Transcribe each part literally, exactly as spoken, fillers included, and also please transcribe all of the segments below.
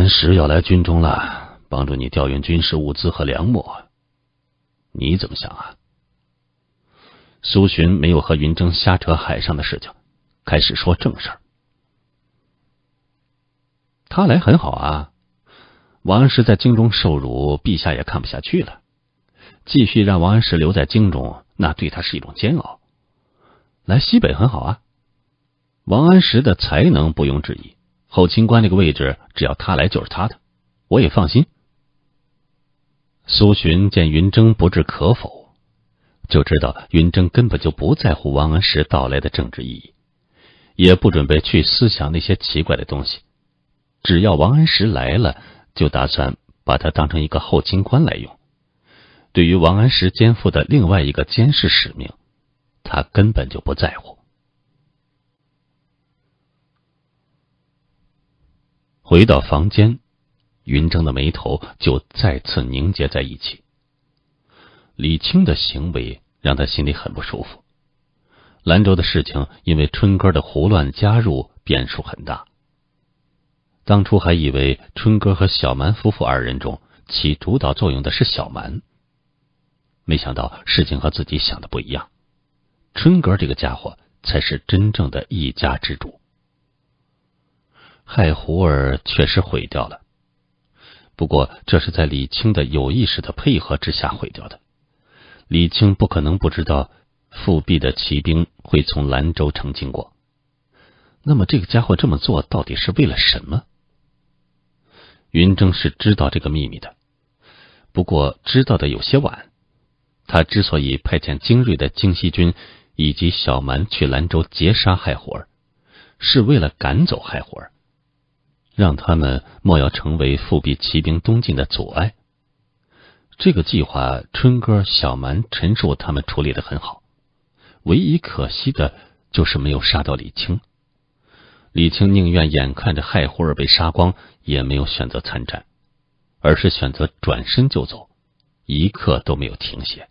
安石要来军中了，帮助你调运军事物资和粮秣，你怎么想啊？苏洵没有和云峥瞎扯海上的事情，开始说正事儿。他来很好啊，王安石在京中受辱，陛下也看不下去了，继续让王安石留在京中，那对他是一种煎熬。来西北很好啊，王安石的才能不用质疑，后勤官这个位置只要他来就是他的，我也放心。苏洵见云峥不置可否，就知道云峥根本就不在乎王安石到来的政治意义，也不准备去思想那些奇怪的东西，只要王安石来了，就打算把他当成一个后勤官来用。对于王安石肩负的另外一个监视使命，他根本就不在乎。回到房间，云峥的眉头就再次凝结在一起。李清的行为让他心里很不舒服。兰州的事情因为春哥的胡乱加入变数很大。当初还以为春哥和小蛮夫妇二人中起主导作用的是小蛮，没想到事情和自己想的不一样，春哥这个家伙才是真正的一家之主。害胡儿确实毁掉了，不过这是在李清的有意识的配合之下毁掉的。李清不可能不知道复辟的骑兵会从兰州城经过，那么这个家伙这么做到底是为了什么？云峥是知道这个秘密的，不过知道的有些晚。他之所以派遣精锐的京西军以及小蛮去兰州截杀害胡儿，是为了赶走害胡儿，让他们莫要成为复辟骑兵东进的阻碍。这个计划春哥、小蛮、陈寿他们处理得很好，唯一可惜的就是没有杀到李清。李清宁愿眼看着害胡儿被杀光，也没有选择参战，而是选择转身就走，一刻都没有停歇。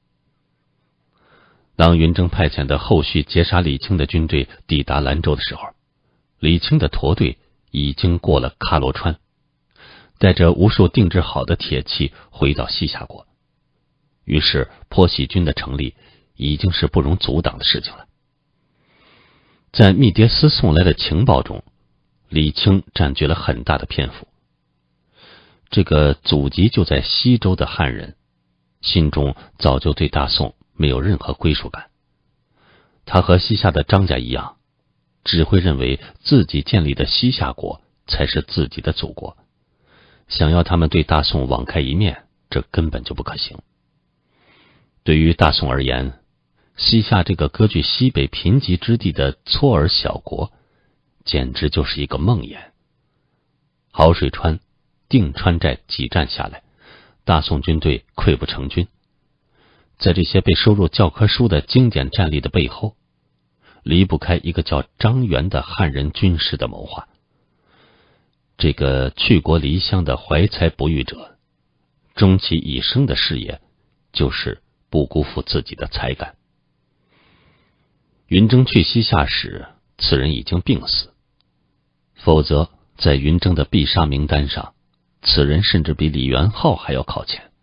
当云峥派遣的后续截杀李清的军队抵达兰州的时候，李清的驼队已经过了喀罗川，带着无数定制好的铁器回到西夏国。于是坡喜军的成立已经是不容阻挡的事情了。在密迭斯送来的情报中，李清占据了很大的篇幅。这个祖籍就在西周的汉人心中早就对大宋没有任何归属感，他和西夏的张家一样，只会认为自己建立的西夏国才是自己的祖国，想要他们对大宋网开一面，这根本就不可行。对于大宋而言，西夏这个割据西北贫瘠之地的撮儿小国，简直就是一个梦魇。好水川、定川寨几战下来，大宋军队溃不成军。在这些被收入教科书的经典战例的背后，离不开一个叫张元的汉人军师的谋划。这个去国离乡的怀才不遇者，终其一生的事业就是不辜负自己的才干。云峥去西夏时，此人已经病死，否则在云峥的必杀名单上，此人甚至比李元昊还要靠前。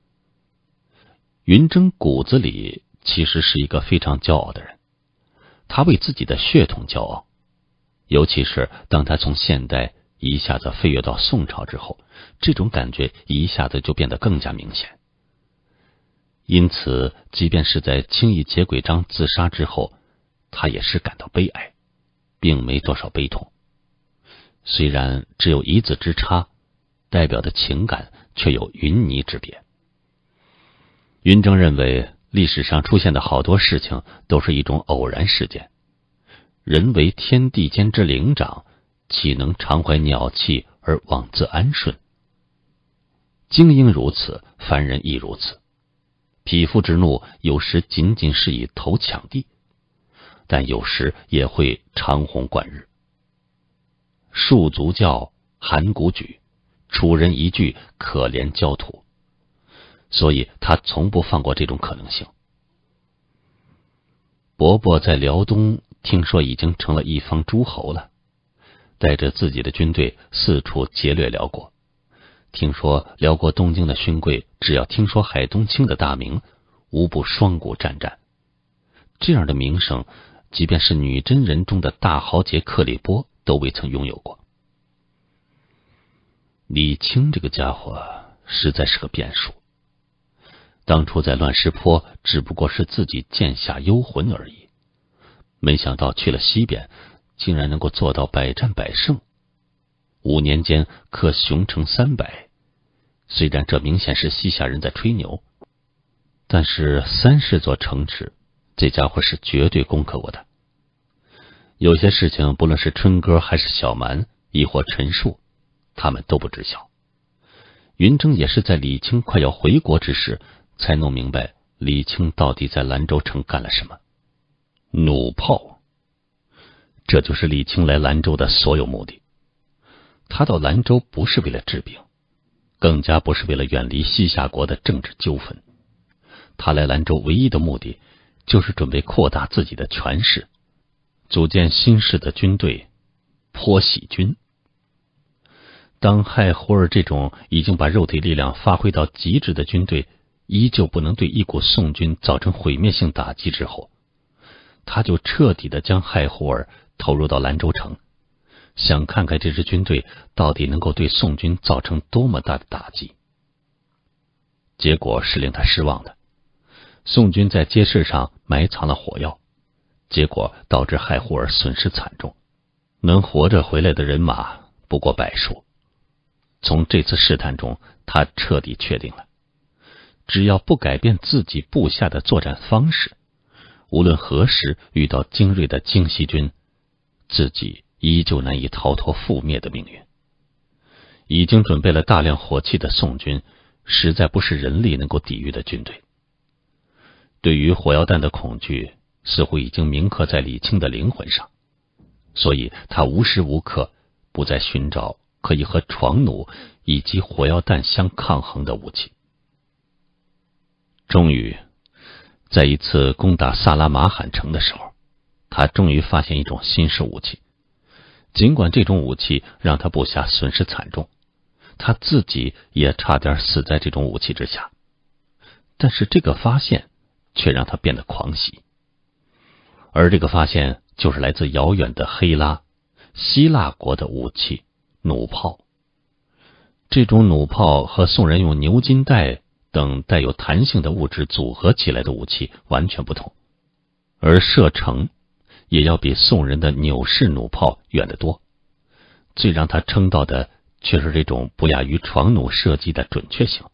云峥骨子里其实是一个非常骄傲的人，他为自己的血统骄傲，尤其是当他从现代一下子飞跃到宋朝之后，这种感觉一下子就变得更加明显。因此即便是在轻易劫鬼章自杀之后，他也是感到悲哀，并没多少悲痛。虽然只有一字之差，代表的情感却有云泥之别。云峥认为历史上出现的好多事情都是一种偶然事件，人为天地间之灵长，岂能常怀鸟气而妄自安顺？精英如此，凡人亦如此。匹夫之怒有时仅仅是以头抢地，但有时也会长虹贯日。戍卒教，函谷举，楚人一句，可怜焦土。所以他从不放过这种可能性。伯伯在辽东听说已经成了一方诸侯了， 带着自己的军队四处劫掠辽国。听说辽国东京的勋贵，只要听说海东青的大名，无不双股战战。这样的名声，即便是女真人中的大豪杰克里波都未曾拥有过。李清这个家伙实在是个变数。当初在乱石坡只不过是自己剑下幽魂而已，没想到去了西边，竟然能够做到百战百胜。五年间克熊城三百，虽然这明显是西夏人在吹牛，但是三十座城池，这家伙是绝对攻克过的。有些事情不论是春哥还是小蛮，亦或陈述，他们都不知晓。云峥也是在李清快要回国之时，才弄明白李清到底在兰州城干了什么。弩炮，这就是李清来兰州的所有目的。他到兰州不是为了治病，更加不是为了远离西夏国的政治纠纷。他来兰州唯一的目的，就是准备扩大自己的权势，组建新式的军队——坡喜军。当亥胡儿这种已经把肉体力量发挥到极致的军队，依旧不能对一股宋军造成毁灭性打击之后，他就彻底的将亥胡儿投入到兰州城，想看看这支军队到底能够对宋军造成多么大的打击。结果是令他失望的，宋军在街市上埋藏了火药，结果导致亥胡儿损失惨重，能活着回来的人马不过百数。从这次试探中，他彻底确定了，只要不改变自己部下的作战方式，无论何时遇到精锐的京西军，自己依旧难以逃脱覆灭的命运。已经准备了大量火器的宋军，实在不是人力能够抵御的军队。对于火药弹的恐惧，似乎已经铭刻在李清的灵魂上，所以他无时无刻不在寻找可以和床弩以及火药弹相抗衡的武器。终于，在一次攻打萨拉马罕城的时候，他终于发现一种新式武器。尽管这种武器让他部下损失惨重，他自己也差点死在这种武器之下，但是这个发现却让他变得狂喜。而这个发现就是来自遥远的黑拉，希腊国的武器弩炮。这种弩炮和宋人用牛筋带等带有弹性的物质组合起来的武器完全不同，而射程也要比宋人的纽式弩炮远得多。最让他称道的却是这种不亚于床弩射击的准确性。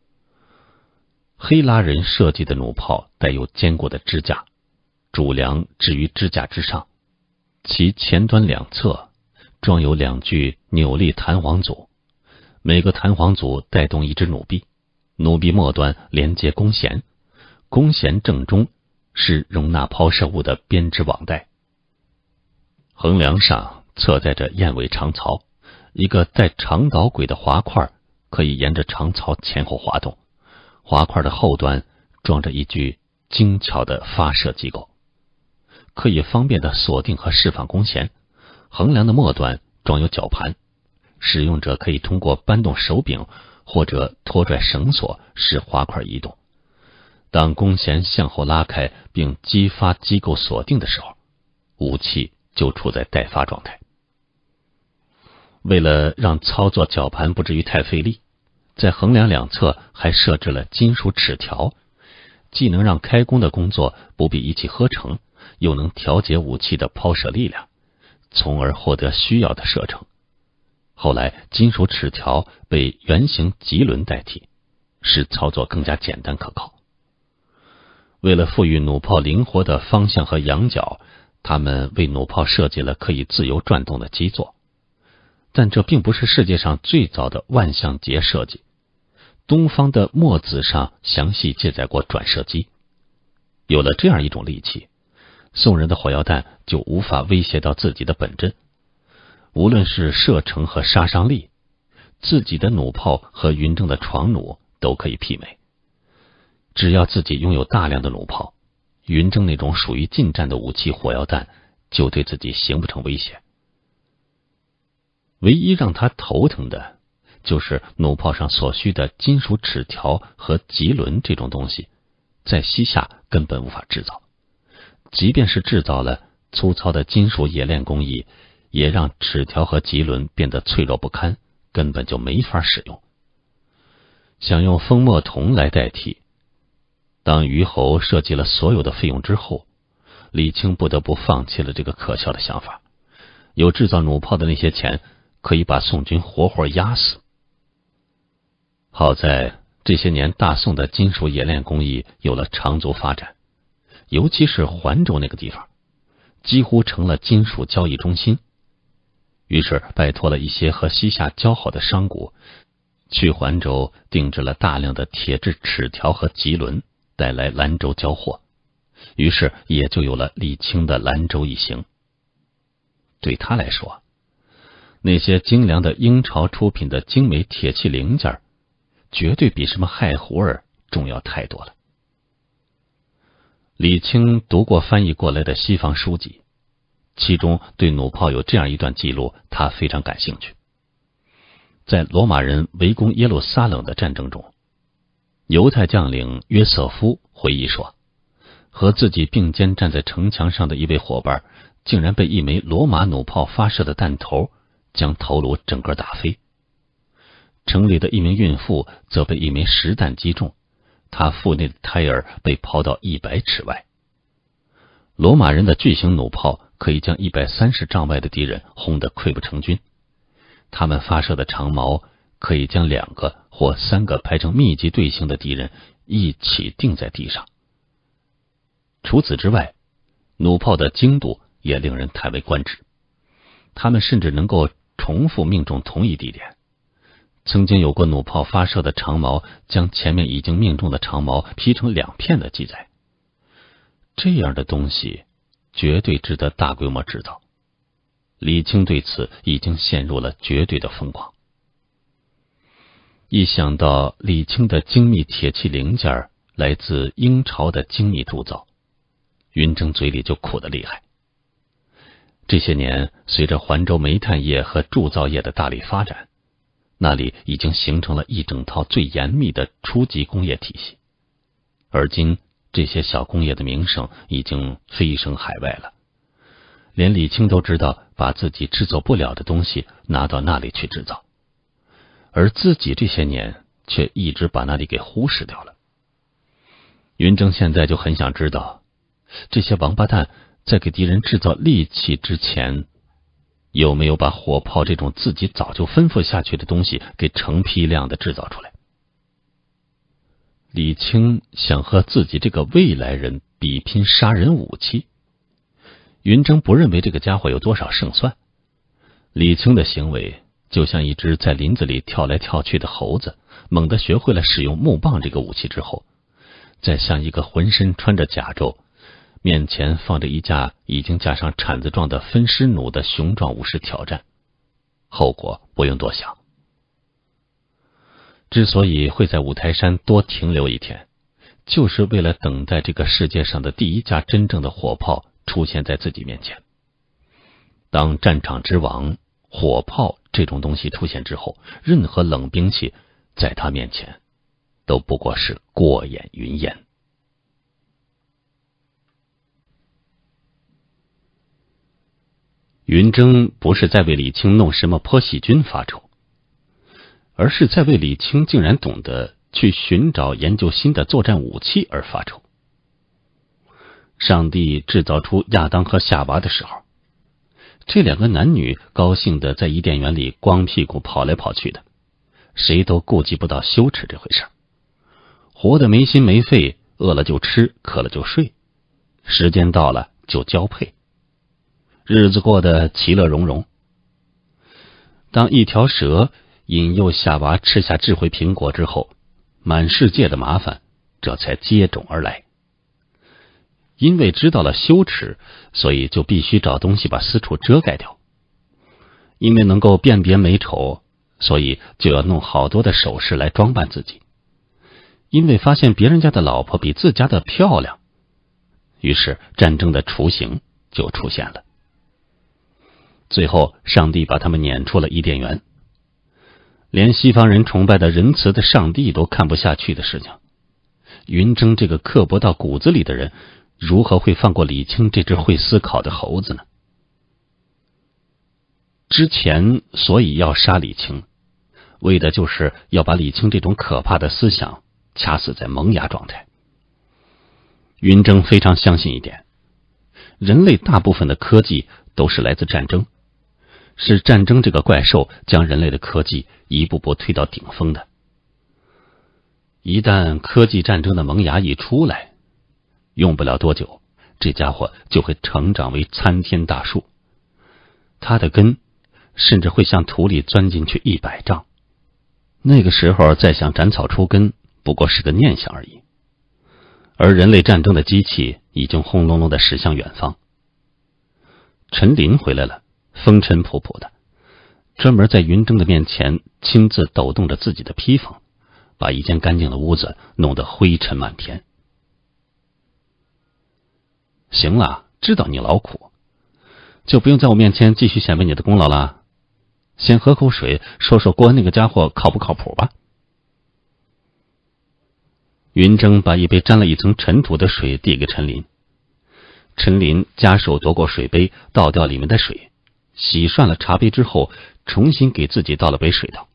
黑拉人设计的弩炮带有坚固的支架，主梁置于支架之上，其前端两侧装有两具扭力弹簧组，每个弹簧组带动一支弩臂，弩臂末端连接弓弦，弓弦正中是容纳抛射物的编织网带。横梁上侧载着燕尾长槽，一个带长导轨的滑块可以沿着长槽前后滑动，滑块的后端装着一具精巧的发射机构，可以方便的锁定和释放弓弦。横梁的末端装有绞盘，使用者可以通过搬动手柄或者拖拽绳索使滑块移动。当弓弦向后拉开并激发机构锁定的时候，武器就处在待发状态。为了让操作绞盘不至于太费力，在横梁两侧还设置了金属齿条，既能让开弓的工作不必一气呵成，又能调节武器的抛射力量，从而获得需要的射程。后来金属齿条被圆形棘轮代替，使操作更加简单可靠。为了赋予弩炮灵活的方向和仰角，他们为弩炮设计了可以自由转动的基座。但这并不是世界上最早的万向节设计，东方的墨子上详细记载过转射机。有了这样一种利器，宋人的火药弹就无法威胁到自己的本阵。无论是射程和杀伤力，自己的弩炮和云峥的床弩都可以媲美。只要自己拥有大量的弩炮，云峥那种属于近战的武器火药弹就对自己形不成威胁。 唯一让他头疼的，就是弩炮上所需的金属齿条和棘轮这种东西，在西夏根本无法制造。即便是制造了，粗糙的金属冶炼工艺也让齿条和棘轮变得脆弱不堪，根本就没法使用。想用蜂墨铜来代替，当虞侯设计了所有的费用之后，李清不得不放弃了这个可笑的想法。有制造弩炮的那些钱，可以把宋军活活压死。好在这些年大宋的金属冶炼工艺有了长足发展，尤其是环州那个地方，几乎成了金属交易中心。于是拜托了一些和西夏交好的商贾，去环州定制了大量的铁制齿条和棘轮，带来兰州交货。于是也就有了李清的兰州一行。对他来说，那些精良的英朝出品的精美铁器零件，绝对比什么亥胡儿重要太多了。李清读过翻译过来的西方书籍，其中对弩炮有这样一段记录，他非常感兴趣。在罗马人围攻耶路撒冷的战争中，犹太将领约瑟夫回忆说，和自己并肩站在城墙上的一位伙伴，竟然被一枚罗马弩炮发射的弹头将头颅整个打飞。城里的一名孕妇则被一枚实弹击中，她腹内的胎儿被抛到一百尺外。罗马人的巨型弩炮可以将一百三十丈外的敌人轰得溃不成军，他们发射的长矛可以将两个或三个排成密集队形的敌人一起钉在地上。除此之外，弩炮的精度也令人叹为观止，他们甚至能够重复命中同一地点。曾经有过弩炮发射的长矛将前面已经命中的长矛劈成两片的记载。这样的东西绝对值得大规模制造。李清对此已经陷入了绝对的疯狂。一想到李清的精密铁器零件来自英朝的精密铸造，云峥嘴里就苦得厉害。这些年，随着环州煤炭业和铸造业的大力发展，那里已经形成了一整套最严密的初级工业体系。而今，这些小工业的名声已经飞升海外了，连李清都知道把自己制作不了的东西拿到那里去制造，而自己这些年却一直把那里给忽视掉了。云峥现在就很想知道，这些王八蛋在给敌人制造利器之前，有没有把火炮这种自己早就吩咐下去的东西给成批量的制造出来。李清想和自己这个未来人比拼杀人武器，云峥不认为这个家伙有多少胜算。李清的行为就像一只在林子里跳来跳去的猴子，猛地学会了使用木棒这个武器之后，再像一个浑身穿着甲胄，面前放着一架已经架上铲子状的分尸弩的雄壮武士挑战，后果不用多想。之所以会在五台山多停留一天，就是为了等待这个世界上的第一架真正的火炮出现在自己面前。当战场之王火炮这种东西出现之后，任何冷兵器在他面前都不过是过眼云烟。云峥不是在为李清弄什么泼细菌发愁，而是在为李清竟然懂得去寻找研究新的作战武器而发愁。上帝制造出亚当和夏娃的时候，这两个男女高兴的在伊甸园里光屁股跑来跑去的，谁都顾及不到羞耻这回事，活得没心没肺，饿了就吃，渴了就睡，时间到了就交配，日子过得其乐融融。当一条蛇引诱夏娃吃下智慧苹果之后，满世界的麻烦这才接踵而来。因为知道了羞耻，所以就必须找东西把私处遮盖掉。因为能够辨别美丑，所以就要弄好多的首饰来装扮自己。因为发现别人家的老婆比自家的漂亮，于是战争的雏形就出现了。 最后上帝把他们撵出了伊甸园。连西方人崇拜的仁慈的上帝都看不下去的事情，云峥这个刻薄到骨子里的人，如何会放过李清这只会思考的猴子呢？之前所以要杀李清，为的就是要把李清这种可怕的思想掐死在萌芽状态。云峥非常相信一点，人类大部分的科技都是来自战争，是战争这个怪兽将人类的科技一步步推到顶峰的。一旦科技战争的萌芽一出来，用不了多久，这家伙就会成长为参天大树，它的根甚至会向土里钻进去一百丈。那个时候再想斩草除根，不过是个念想而已。而人类战争的机器已经轰隆隆地驶向远方。陈林回来了，风尘仆仆的，专门在云峥的面前亲自抖动着自己的披风，把一间干净的屋子弄得灰尘满天。行了，知道你劳苦，就不用在我面前继续显摆你的功劳了。先喝口水，说说郭恩那个家伙靠不靠谱吧。云峥把一杯沾了一层尘土的水递给陈林，陈林夹手夺过水杯，倒掉里面的水，洗涮了茶杯之后，重新给自己倒了杯水，道：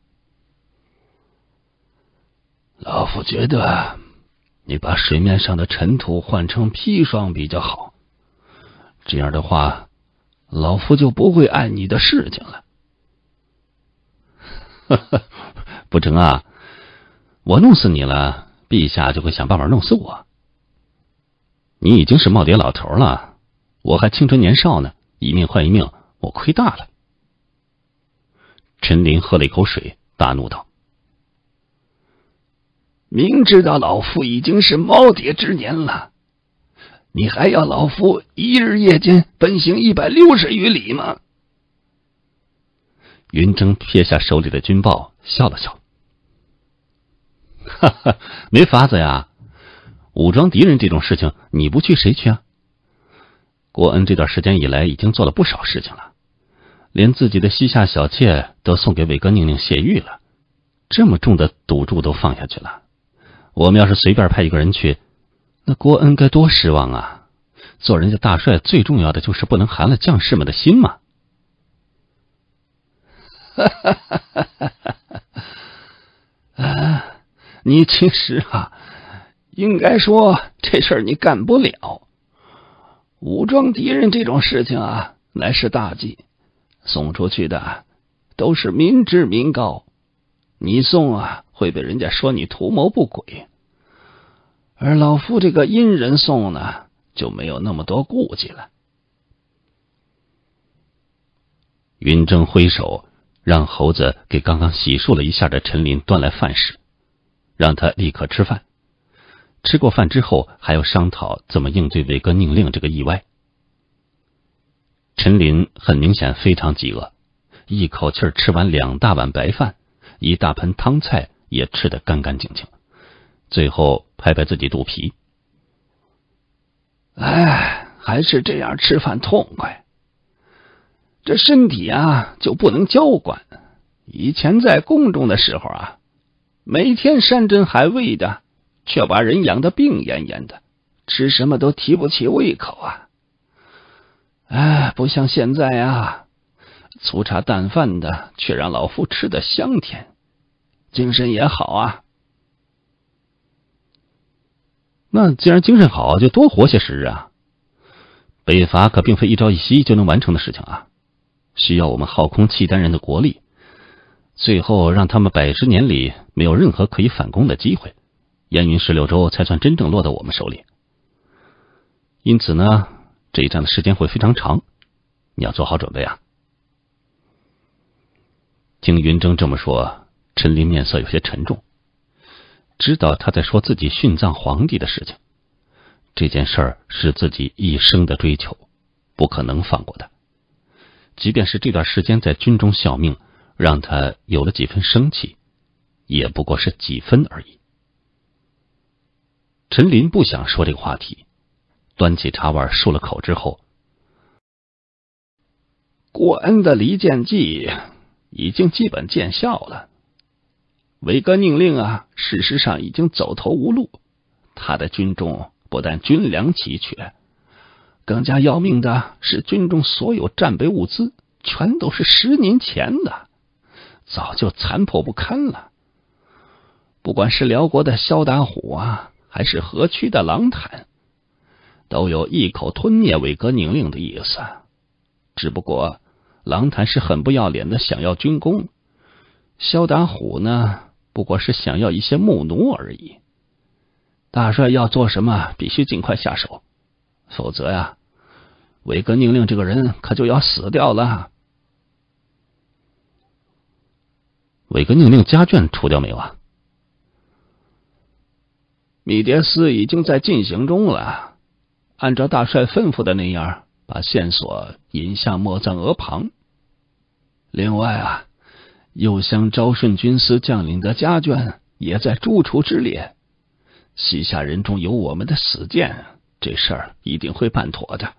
老夫觉得你把水面上的尘土换成砒霜比较好，这样的话老夫就不会碍你的事情了。不成啊，我弄死你了，陛下就会想办法弄死我。你已经是耄耋老头了，我还青春年少呢，一命换一命，我亏大了。陈林喝了一口水，大怒道：明知道老夫已经是耄耋之年了，你还要老夫一日夜间奔行一百六十余里吗？云峥撇下手里的军报，笑了笑：哈哈，没法子呀，武装敌人这种事情你不去谁去啊？郭恩这段时间以来已经做了不少事情了，连自己的膝下小妾都送给韦哥宁宁谢玉了，这么重的赌注都放下去了，我们要是随便派一个人去，那郭恩该多失望啊！做人家大帅最重要的就是不能寒了将士们的心嘛。哈哈哈哈哈！啊，你其实啊，应该说这事儿你干不了。武装敌人这种事情啊，乃是大忌，送出去的都是民脂民膏，你送啊会被人家说你图谋不轨，而老夫这个阴人送呢，就没有那么多顾忌了。云峥挥手让猴子给刚刚洗漱了一下的陈林端来饭食，让他立刻吃饭。吃过饭之后，还要商讨怎么应对韦哥宁令这个意外。陈林很明显非常饥饿，一口气吃完两大碗白饭，一大盆汤菜也吃得干干净净，最后拍拍自己肚皮：哎，还是这样吃饭痛快。这身体啊就不能娇惯，以前在宫中的时候啊，每天山珍海味的，却把人养得病恹恹的，吃什么都提不起胃口啊。哎，不像现在啊，粗茶淡饭的，却让老夫吃得香甜，精神也好啊。那既然精神好，就多活些时日啊。北伐可并非一朝一夕就能完成的事情啊，需要我们耗空契丹人的国力，最后让他们百十年里没有任何可以反攻的机会，燕云十六州才算真正落到我们手里。因此呢，这一战的时间会非常长，你要做好准备啊。听云峥这么说，陈林面色有些沉重，知道他在说自己殉葬皇帝的事情，这件事儿是自己一生的追求，不可能放过的。即便是这段时间在军中效命，让他有了几分生气，也不过是几分而已。陈林不想说这个话题，端起茶碗漱了口之后， 郭恩的离间计已经基本见效了。韦格宁令啊，事实上已经走投无路，他的军中不但军粮奇缺，更加要命的是军中所有战备物资全都是十年前的，早就残破不堪了。不管是辽国的萧达虎啊，还是河曲的狼坦，都有一口吞灭韦格宁令的意思。只不过狼坦是很不要脸的想要军功，萧达虎呢，不过是想要一些木奴而已。大帅要做什么，必须尽快下手，否则呀，韦格宁令这个人可就要死掉了。 韦格宁令家眷除掉没有啊？ 密迭斯已经在进行中了，按照大帅吩咐的那样，把线索引向莫赞额旁。另外啊，右相昭顺军司将领的家眷也在诛除之列，西夏人中有我们的死谏，这事儿一定会办妥的。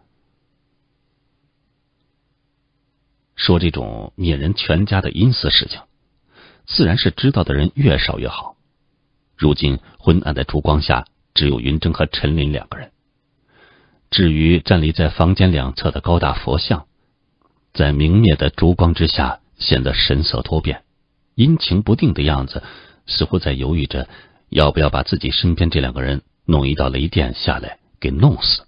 说这种灭人全家的阴私事情，自然是知道的人越少越好。如今昏暗的烛光下，只有云峥和陈林两个人。至于站立在房间两侧的高大佛像，在明灭的烛光之下显得神色多变，阴晴不定的样子，似乎在犹豫着要不要把自己身边这两个人弄一道雷电下来给弄死。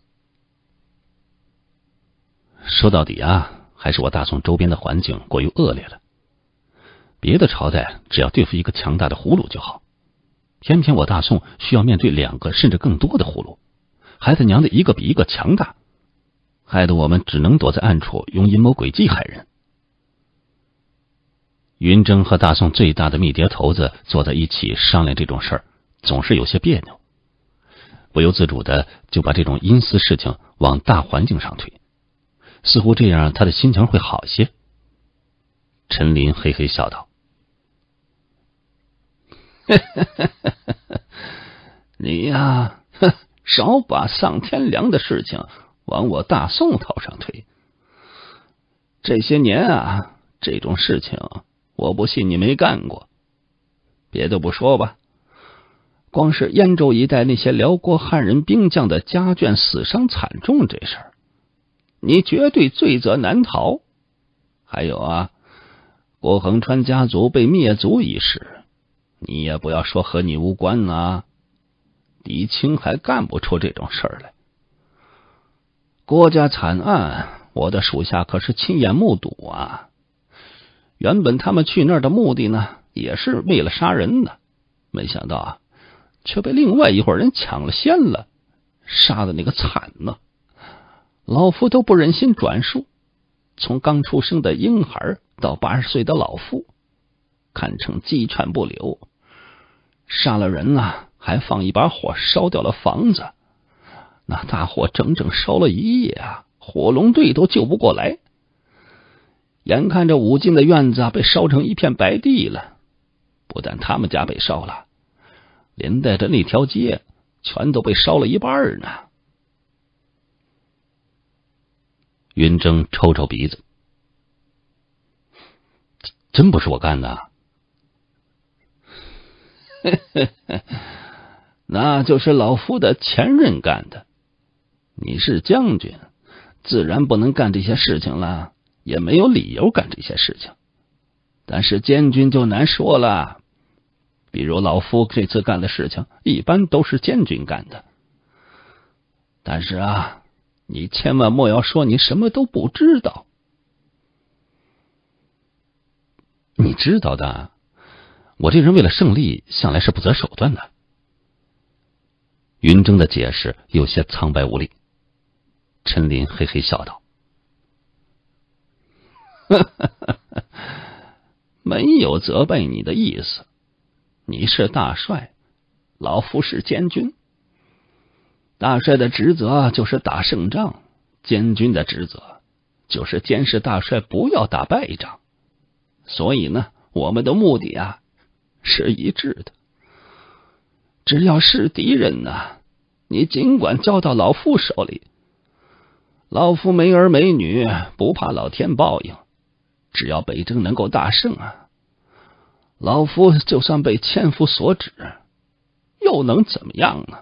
说到底啊，还是我大宋周边的环境过于恶劣了。别的朝代只要对付一个强大的葫芦就好，偏偏我大宋需要面对两个甚至更多的葫芦，孩子娘的一个比一个强大，害得我们只能躲在暗处用阴谋诡计害人。云峥和大宋最大的密谍头子坐在一起商量这种事儿，总是有些别扭，不由自主的就把这种阴私事情往大环境上推，似乎这样他的心情会好些。陈林嘿嘿笑道： 你呀，少把丧天良的事情往我大宋头上推。这些年啊，这种事情我不信你没干过。别的不说吧，光是燕州一带那些辽国汉人兵将的家眷死伤惨重这事儿，你绝对罪责难逃。还有啊，郭恒川家族被灭族一事，你也不要说和你无关啊，狄青还干不出这种事儿来。郭家惨案，我的属下可是亲眼目睹啊。原本他们去那儿的目的呢，也是为了杀人的，没想到啊，却被另外一伙人抢了先了，杀的那个惨呢。老夫都不忍心转述，从刚出生的婴孩到八十岁的老妇，堪称鸡犬不留。杀了人啊，还放一把火烧掉了房子，那大火整整烧了一夜啊，火龙队都救不过来。眼看着武进的院子被烧成一片白地了，不但他们家被烧了，连带着那条街全都被烧了一半呢。 云峥抽抽鼻子：真不是我干的。 那就是老夫的前任干的。你是将军，自然不能干这些事情了，也没有理由干这些事情。但是监军就难说了，比如老夫这次干的事情，一般都是监军干的。但是啊，你千万莫要说你什么都不知道。 你知道的，我这人为了胜利，向来是不择手段的。云峥的解释有些苍白无力。陈林嘿嘿笑道： 没有责备你的意思，你是大帅，老夫是监军。大帅的职责就是打胜仗，监军的职责就是监视大帅不要打败仗。所以呢，我们的目的啊是一致的。只要是敌人呢，你尽管交到老夫手里， 老夫没儿没女，不怕老天报应，只要北征能够大胜啊，老夫就算被千夫所指，又能怎么样呢？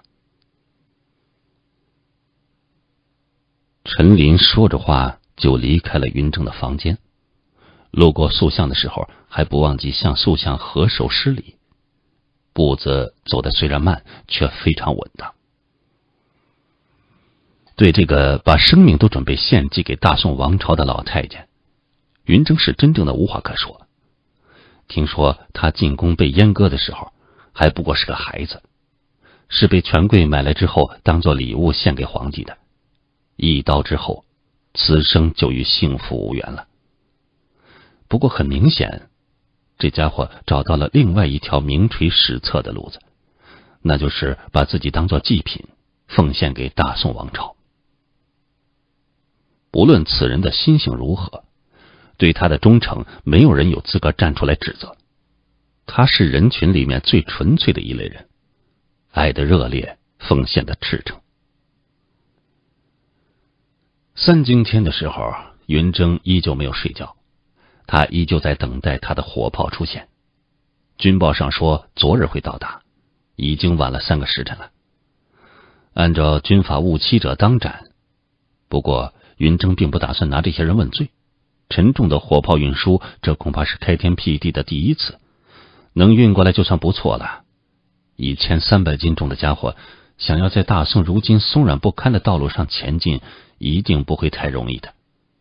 陈林说着话就离开了云峥的房间，路过塑像的时候还不忘记向塑像合手施礼，步子走得虽然慢，却非常稳当。对这个把生命都准备献祭给大宋王朝的老太监，云峥是真正的无话可说。听说他进宫被阉割的时候还不过是个孩子，是被权贵买来之后当做礼物献给皇帝的，一刀之后此生就与幸福无缘了。不过很明显，这家伙找到了另外一条名垂史册的路子，那就是把自己当作祭品奉献给大宋王朝。无论此人的心性如何，对他的忠诚没有人有资格站出来指责。他是人群里面最纯粹的一类人，爱的热烈，奉献的赤诚。三更天的时候，云峥依旧没有睡觉，他依旧在等待他的火炮出现。军报上说昨日会到达，已经晚了三个时辰了。按照军法误欺者当斩，不过云峥并不打算拿这些人问罪。沉重的火炮运输，这恐怕是开天辟地的第一次，能运过来就算不错了。一千三百斤重的家伙，想要在大宋如今松软不堪的道路上前进，一定不会太容易的。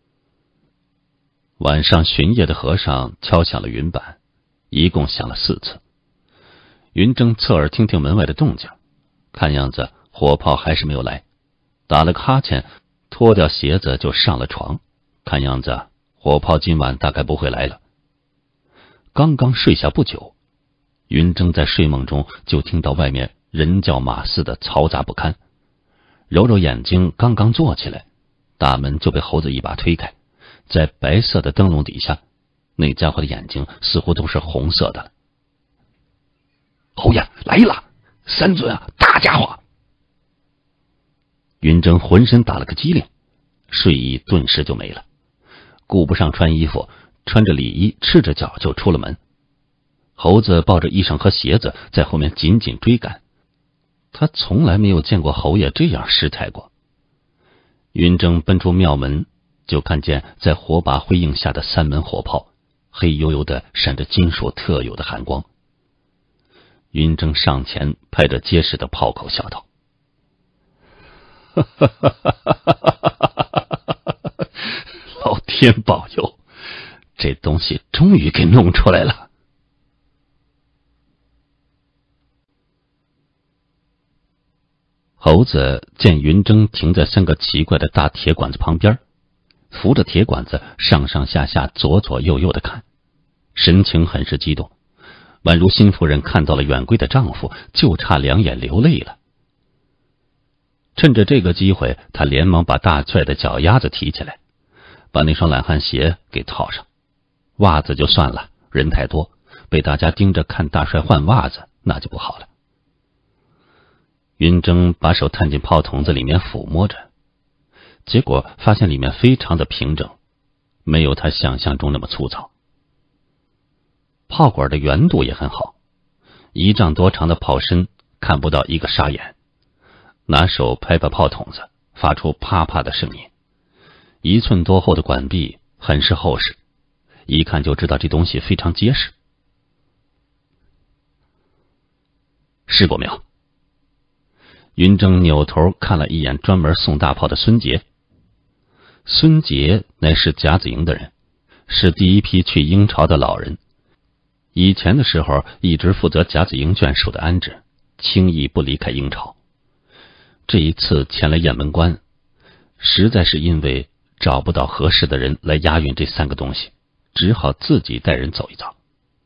晚上巡夜的和尚敲响了云板，一共响了四次。云峥侧耳听听门外的动静，看样子火炮还是没有来，打了个哈欠，脱掉鞋子就上了床，看样子火炮今晚大概不会来了。刚刚睡下不久，云峥在睡梦中就听到外面人叫马似的嘈杂不堪，揉揉眼睛刚刚坐起来，大门就被猴子一把推开，在白色的灯笼底下，那家伙的眼睛似乎都是红色的了。侯爷来了，三尊啊，大家伙！云峥浑身打了个激灵，睡意顿时就没了，顾不上穿衣服，穿着里衣赤着脚就出了门。猴子抱着衣裳和鞋子在后面紧紧追赶，他从来没有见过侯爷这样失态过。云峥奔出庙门，就看见在火把辉映下的三门火炮，黑黝黝的闪着金属特有的寒光。云峥上前拍着结实的炮口笑道：老天保佑，这东西终于给弄出来了。猴子见云峥停在三个奇怪的大铁管子旁边，扶着铁管子上上下下左左右右的看，神情很是激动，宛如新夫人看到了远归的丈夫，就差两眼流泪了。趁着这个机会，他连忙把大踹的脚丫子提起来，把那双懒汉鞋给套上。袜子就算了，人太多，被大家盯着看大帅换袜子，那就不好了。云峥把手探进炮筒子里面抚摸着，结果发现里面非常的平整，没有他想象中那么粗糙。炮管的圆度也很好，一丈多长的炮身看不到一个沙眼，拿手拍拍炮筒子，发出啪啪的声音。一寸多厚的管壁，很是厚实，一看就知道这东西非常结实。试过没有？云峥扭头看了一眼专门送大炮的孙杰。孙杰乃是甲子营的人，是第一批去英朝的老人，以前的时候一直负责甲子营眷属的安置，轻易不离开英朝。这一次前来雁门关，实在是因为找不到合适的人来押运这三个东西，只好自己带人走一遭。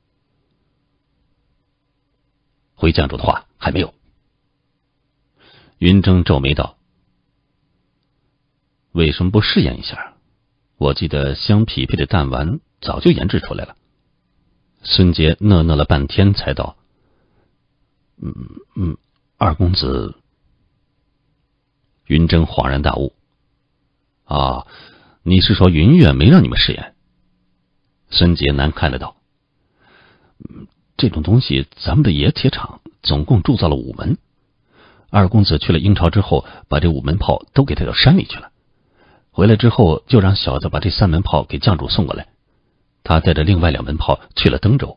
回将主的话还没有。云峥皱眉道：为什么不试验一下？我记得相匹配的弹丸早就研制出来了。孙杰讷讷了半天才道：嗯嗯，二公子。云峥恍然大悟： 啊，你是说云月没让你们试验？孙杰难堪的道。 这种东西咱们的冶铁厂总共铸造了五门，二公子去了英朝之后，把这五门炮都给带到山里去了，回来之后就让小子把这三门炮给将主送过来，他带着另外两门炮去了登州。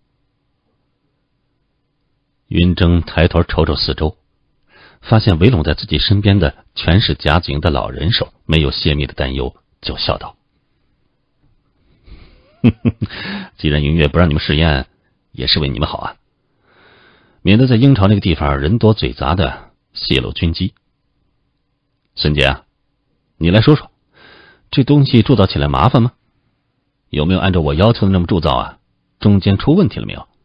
云峥抬头瞅瞅四周，发现围拢在自己身边的全是夹子营的老人手，没有泄密的担忧，就笑道：既然云月不让你们试验，也是为你们好啊，免得在英朝那个地方人多嘴杂的泄露军机。孙杰啊，你来说说，这东西铸造起来麻烦吗？有没有按照我要求的那么铸造啊？中间出问题了没有？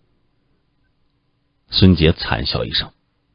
孙杰惨笑一声，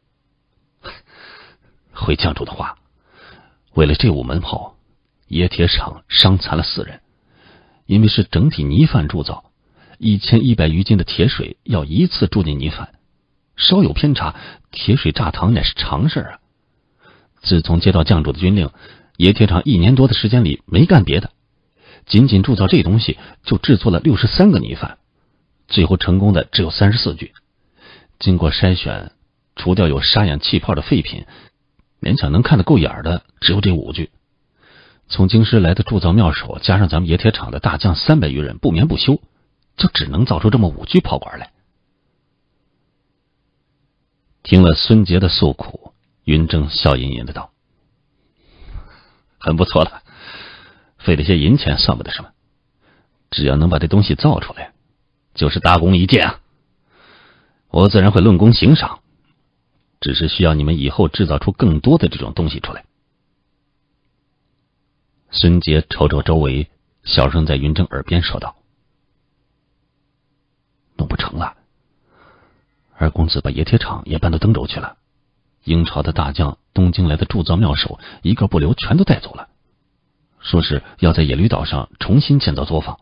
回将主的话，为了这五门炮，冶铁厂伤残了四人，因为是整体泥范铸造，一千一百余斤的铁水要一次注进泥范，稍有偏差，铁水炸膛乃是常事啊。自从接到将主的军令，冶铁厂一年多的时间里没干别的，仅仅铸造这东西就制作了六十三个泥范，最后成功的只有三十四具。经过筛选，除掉有沙眼气泡的废品，勉强能看得够眼的只有这五具。从京师来的铸造妙手，加上咱们冶铁厂的大将三百余人不眠不休，就只能造出这么五具炮管来。 听了孙杰的诉苦，云峥笑吟吟的道：很不错了，费了些银钱算不得什么，只要能把这东西造出来，就是大功一件啊。我自然会论功行赏，只是需要你们以后制造出更多的这种东西出来。孙杰瞅瞅周围，小声在云峥耳边说道： 弄不成了，二公子把冶铁厂也搬到登州去了，英朝的大将东京来的铸造妙手一个不留全都带走了，说是要在野驴岛上重新建造作坊。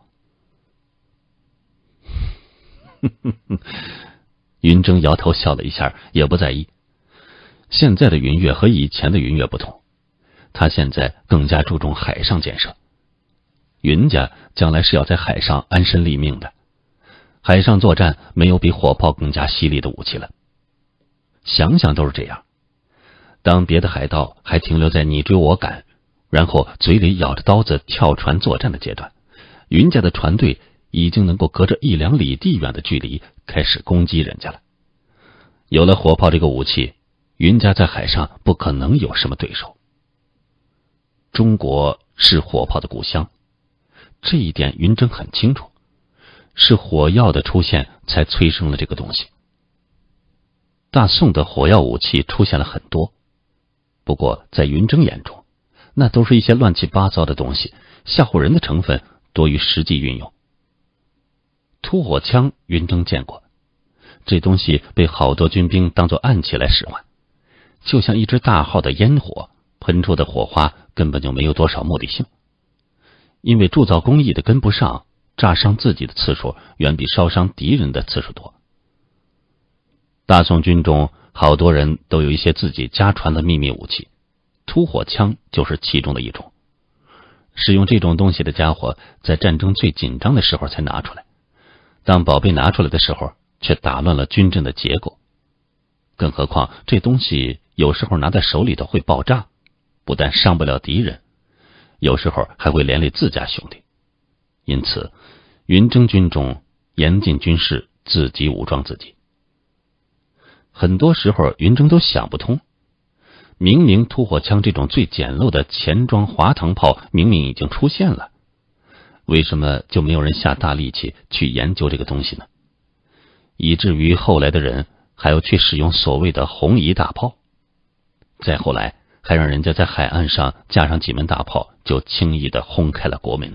云峥摇头笑了一下，也不在意。现在的云月和以前的云月不同，他现在更加注重海上建设。云家将来是要在海上安身立命的，海上作战没有比火炮更加犀利的武器了。想想都是这样。当别的海盗还停留在你追我赶，然后嘴里咬着刀子跳船作战的阶段，云家的船队已经能够隔着一两里地远的距离开始攻击人家了。有了火炮这个武器，云家在海上不可能有什么对手。中国是火炮的故乡，这一点云峥很清楚，是火药的出现才催生了这个东西。大宋的火药武器出现了很多，不过在云峥眼中，那都是一些乱七八糟的东西，吓唬人的成分多于实际运用。突火枪云峥见过，这东西被好多军兵当作暗器来使唤，就像一支大号的烟火，喷出的火花根本就没有多少目的性。因为铸造工艺的跟不上，炸伤自己的次数远比烧伤敌人的次数多。大宋军中好多人都有一些自己家传的秘密武器，突火枪就是其中的一种。使用这种东西的家伙，在战争最紧张的时候才拿出来，当宝贝拿出来的时候，却打乱了军阵的结构。更何况这东西有时候拿在手里头会爆炸，不但伤不了敌人，有时候还会连累自家兄弟。因此云峥军中严禁军士自己武装自己。很多时候云峥都想不通，明明突火枪这种最简陋的前装滑膛炮明明已经出现了，为什么就没有人下大力气去研究这个东西呢？以至于后来的人还要去使用所谓的红夷大炮，再后来还让人家在海岸上架上几门大炮，就轻易的轰开了国门。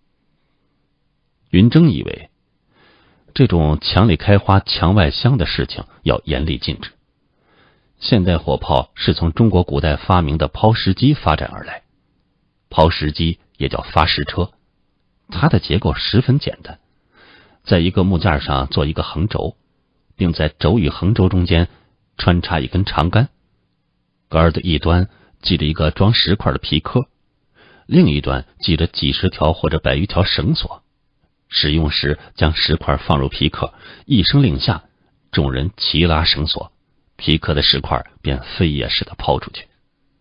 云峥以为这种墙里开花墙外香的事情要严厉禁止。现代火炮是从中国古代发明的抛石机发展而来，抛石机也叫发石车，它的结构十分简单，在一个木架上做一个横轴，并在轴与横轴中间穿插一根长杆，杆的一端系着一个装石块的皮壳， 另一端系着几十条或者百余条绳索。使用时将石块放入皮壳，一声令下，众人齐拉绳索，皮壳的石块便飞也似的抛出去。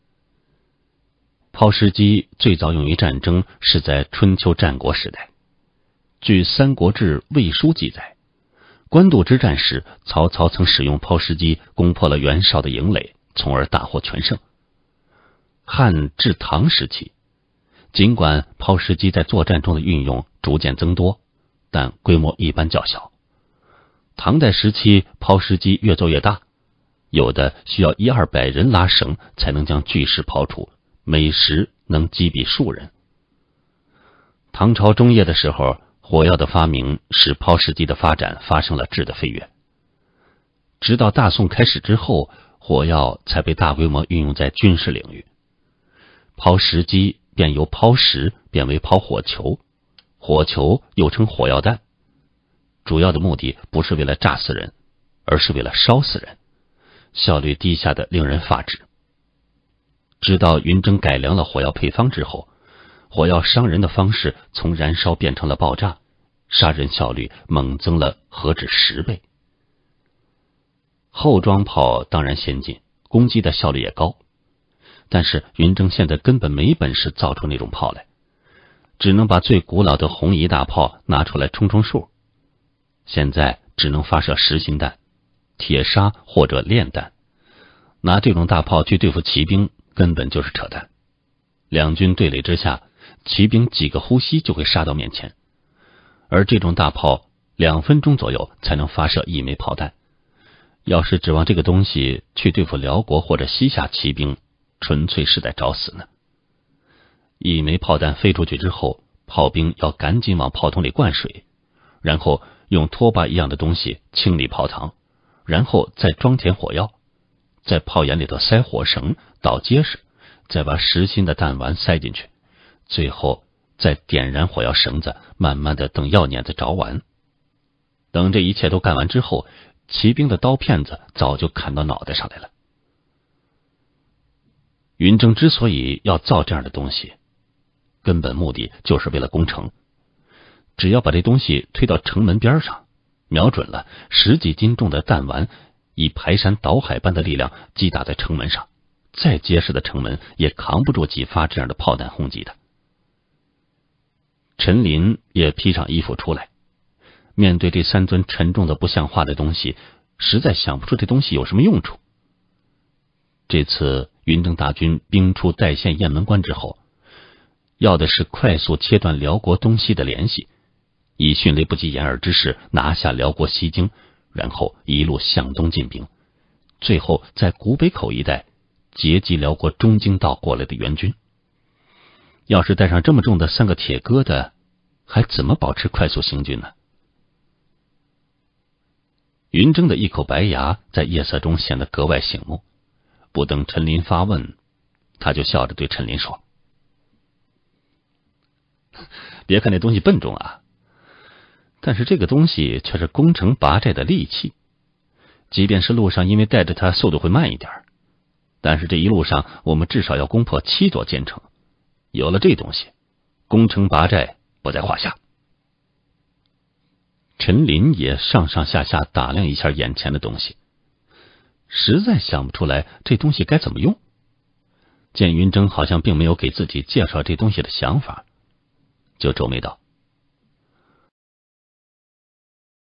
抛石机最早用于战争是在春秋战国时代。据《三国志·魏书》记载，官渡之战时，曹操曾使用抛石机攻破了袁绍的营垒，从而大获全胜。汉至唐时期，尽管抛石机在作战中的运用逐渐增多，但规模一般较小。唐代时期，抛石机越做越大，有的需要一二百人拉绳才能将巨石抛出，每时能击毙数人。唐朝中叶的时候，火药的发明使抛石机的发展发生了质的飞跃。直到大宋开始之后，火药才被大规模运用在军事领域。抛石机便由抛石变为抛火球，火球又称火药弹，主要的目的不是为了炸死人，而是为了烧死人，效率低下的令人发指。直到云征改良了火药配方之后，火药伤人的方式从燃烧变成了爆炸，杀人效率猛增了何止十倍。后装炮当然先进，攻击的效率也高，但是云征现在根本没本事造出那种炮来，只能把最古老的红夷大炮拿出来冲冲数。现在只能发射实心弹、铁砂或者炼弹，拿这种大炮去对付骑兵根本就是扯淡。两军对垒之下，骑兵几个呼吸就会杀到面前，而这种大炮两分钟左右才能发射一枚炮弹。要是指望这个东西去对付辽国或者西夏骑兵，纯粹是在找死呢。一枚炮弹飞出去之后，炮兵要赶紧往炮筒里灌水，然后用拖把一样的东西清理炮膛，然后再装填火药，在炮眼里头塞火绳，捣结实，再把实心的弹丸塞进去，最后再点燃火药绳子，慢慢的等药碾子着完。等这一切都干完之后，骑兵的刀片子早就砍到脑袋上来了。云征之所以要造这样的东西，根本目的就是为了攻城。只要把这东西推到城门边上，瞄准了，十几斤重的弹丸以排山倒海般的力量击打在城门上，再结实的城门也扛不住几发这样的炮弹轰击的。陈琳也披上衣服出来，面对这三尊沉重的不像话的东西，实在想不出这东西有什么用处。这次云征大军兵出代县雁门关之后，要的是快速切断辽国东西的联系，以迅雷不及掩耳之势拿下辽国西京，然后一路向东进兵，最后在古北口一带截击辽国中京道过来的援军。要是带上这么重的三个铁疙瘩，还怎么保持快速行军呢？云征的一口白牙在夜色中显得格外醒目，不等陈琳发问，他就笑着对陈琳说：别看那东西笨重啊，但是这个东西却是攻城拔寨的利器。即便是路上因为带着它速度会慢一点，但是这一路上我们至少要攻破七座坚城，有了这东西，攻城拔寨不在话下。陈琳也上上下下打量一下眼前的东西，实在想不出来这东西该怎么用。见云征好像并没有给自己介绍这东西的想法，就皱眉道：